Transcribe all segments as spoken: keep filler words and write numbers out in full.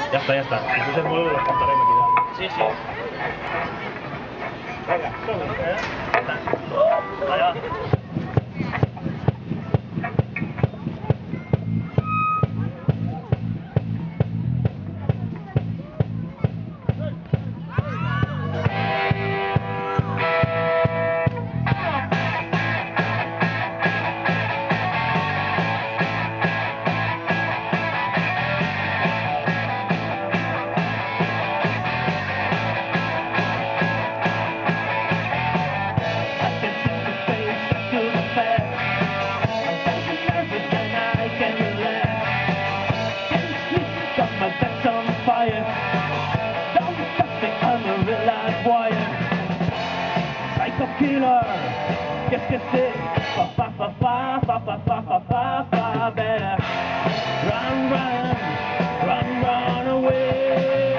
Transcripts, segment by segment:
Ya está, ya está. Si puse el móvil, lo contaré y me quedaré. Sí, sí. Venga, sube. ¿Eh? Ya está. Vale, va. Killer, qu'est-ce que c'est? Fa fa fa fa fa fa fa fa fa fa better run run run run away.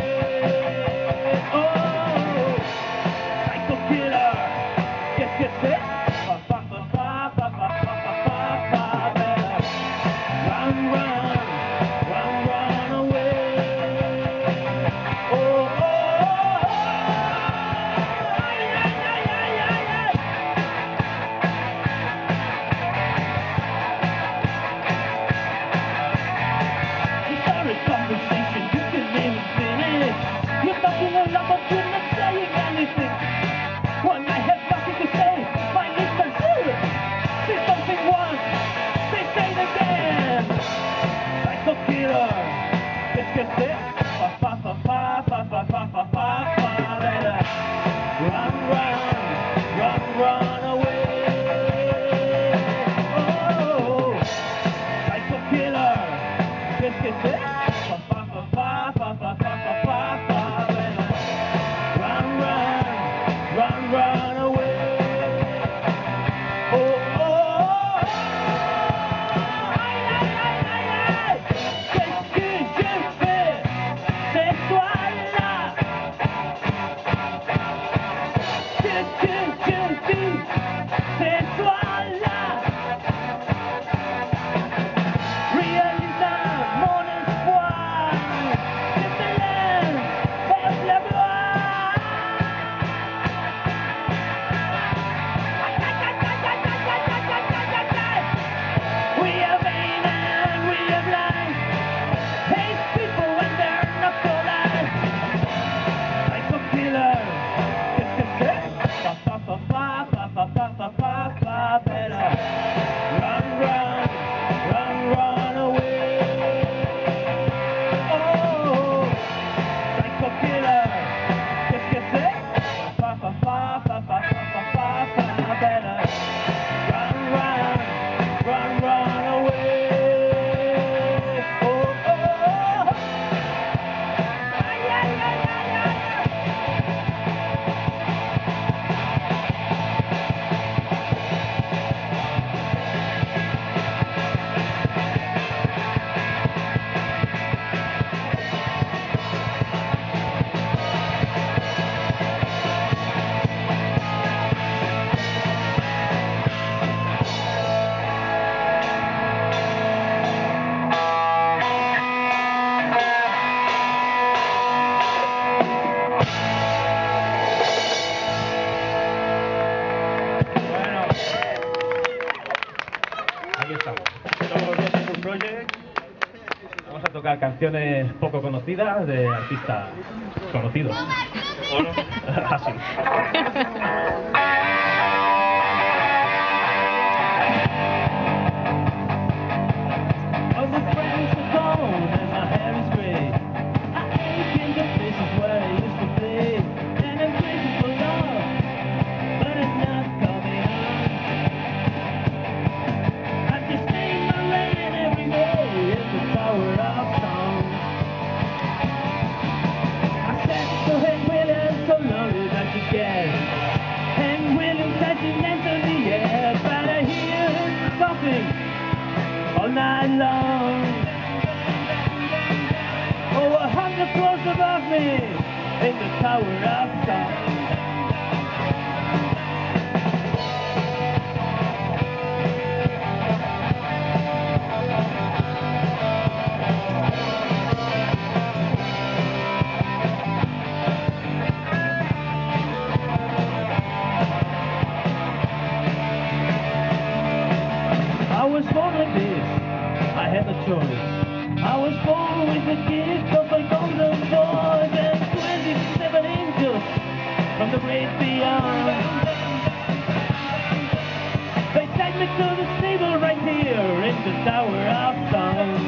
Oh, psycho killer, qu'est-ce que c'est? Fa fa fa fa fa fa fa fa fa fa better run run run run away. Oh, oh, oh. Qu'est-ce que c'est? Fa fa fa fa fa fa fa fa fa fa better run run run run away. Oh, psycho killer. Qu'est-ce que c'est? Fa fa fa fa fa fa fa fa fa fa better run run run run away. Oh, oh, oh. Aquí estamos. Somos los Full Project. Vamos a tocar canciones poco conocidas de artistas conocidos. ¿O no? Así. All night long, oh, a hundred floors above me in the Tower of Song. was born with a gift of a golden voice and twenty-seven angels from the great beyond. They take me to the stable right here in the Tower of Song.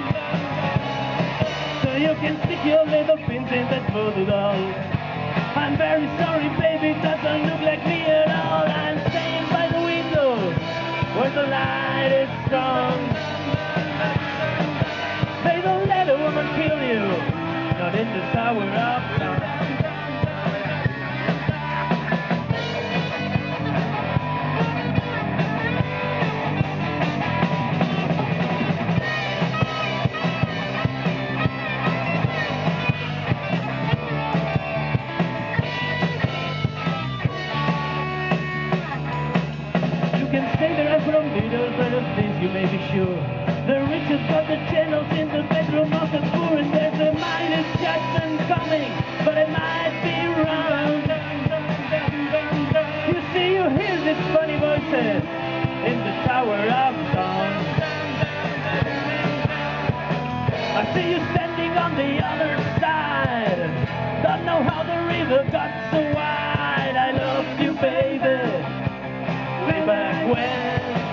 So you can stick your little pins in that voodoo doll. I'm very sorry, baby, doesn't look like me at all. I'm staying by the window where the light is strong. They don't let a woman kill you, not in the Tower of Song. From little but of this you may be sure. The richest got the channels in the bedroom of the poor, and there's a mighty judgment coming, but it might be wrong. You see, you hear these funny voices in the Tower of Song. I see you standing on the other side. Don't know how the river got so wide. I love you, baby, way back when.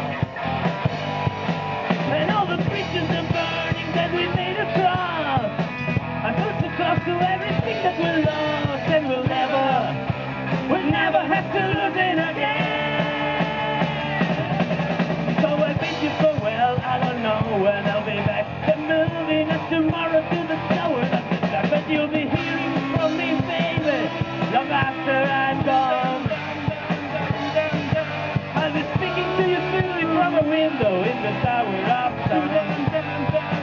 And all the bridges are burning that we made across. I feel so close to everything that we lost, and we'll never, we'll never have to lose it again. So I bid you farewell, I don't know when I'll be back. They're moving us tomorrow to the Tower of the Dark, but you'll be hearing from me, baby, long after I'm gone. I'll be speaking to you freely from a window in the Tower of Song.